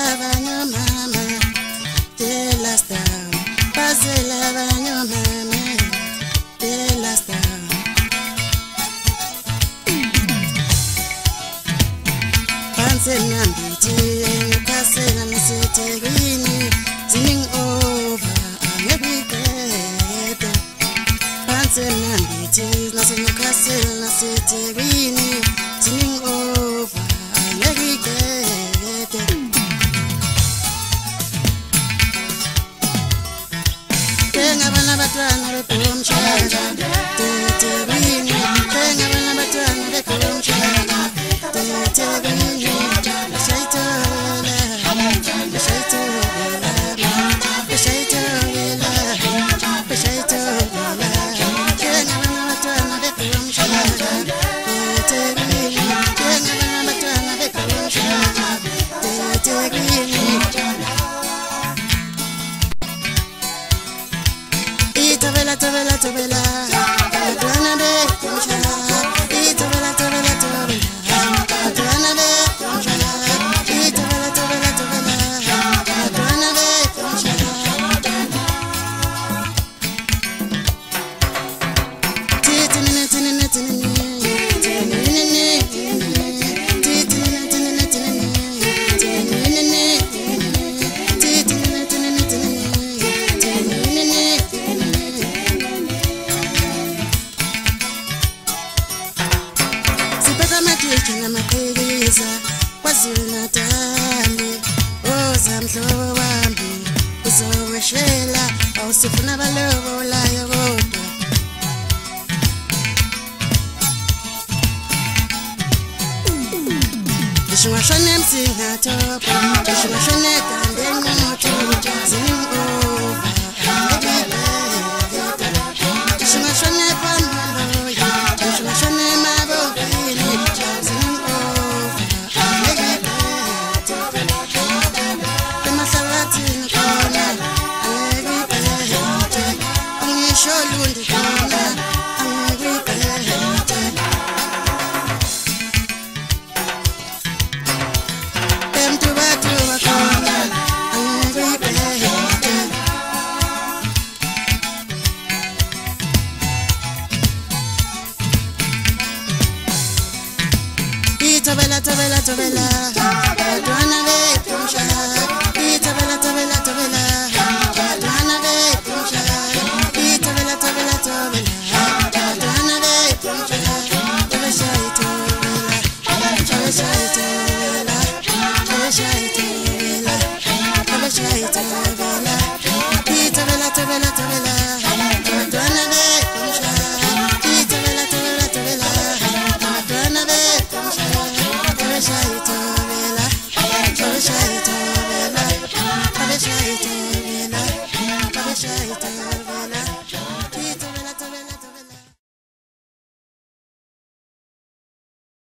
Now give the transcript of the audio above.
banyo mama de las down pasela banyo mama de las down panse nambiti kasela nasetegwini zining over angekuyigede panse nambiti nasenyukasela nasetegwini zining over Tenga bana batwana bekumshaka tetebini Tenga bana batwana bekumshaka tetebini Shaitola Shaitola Shaitola Shaitola Tenga bana batwana bekumshaka tetebini Tenga bana batwana bekumshaka tetebini Tabela, tabela, tabela, tabela de kumshala. Tabela, tabela, tabela, tabela de kumshala. Tabela, tabela, tabela, tabela de kumshala. Tinini, tinini, tinini, tinini, tinini, Kina mapeleza kwazulu natali ozamhlobo wami uzoweshela awusifuna balobo layo kodwa Dishwashane msingathopa dishwashane kande ngoto zingova Dishwashane pamalo dishwashane mabokini Tabela, tabela, tabela, tabela de kumshala. Tabela, tabela, tabela, tabela de kumshala. Tabela, tabela, tabela, tabela de kumshala. Tabela shaitobela, tabela shaitobela, tabela shaitobela, tabela shaitobela. Tabela, tabela, tabela, tabela de kumshala. Tabela, tabela, tabela, tabela de kumshala. Shaitobela, shaitobela, shaitobela, shaitobela, shaitobela.